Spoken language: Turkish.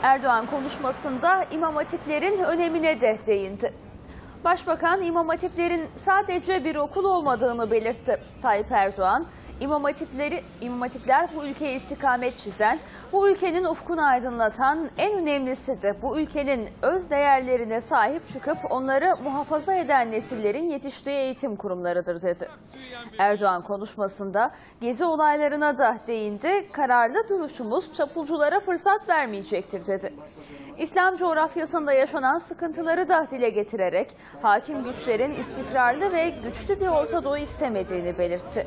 Erdoğan konuşmasında İmam Hatiplerin önemine de değindi. Başbakan İmam Hatiplerin sadece bir okul olmadığını belirtti. Tayyip Erdoğan, İmam Hatipler bu ülkeye istikamet çizen, bu ülkenin ufkunu aydınlatan, en önemlisi de bu ülkenin öz değerlerine sahip çıkıp onları muhafaza eden nesillerin yetiştiği eğitim kurumlarıdır dedi. Erdoğan konuşmasında gezi olaylarına da değindi, kararlı duruşumuz çapulculara fırsat vermeyecektir dedi. İslam coğrafyasında yaşanan sıkıntıları da dile getirerek hakim güçlerin istikrarlı ve güçlü bir Orta Doğu istemediğini belirtti.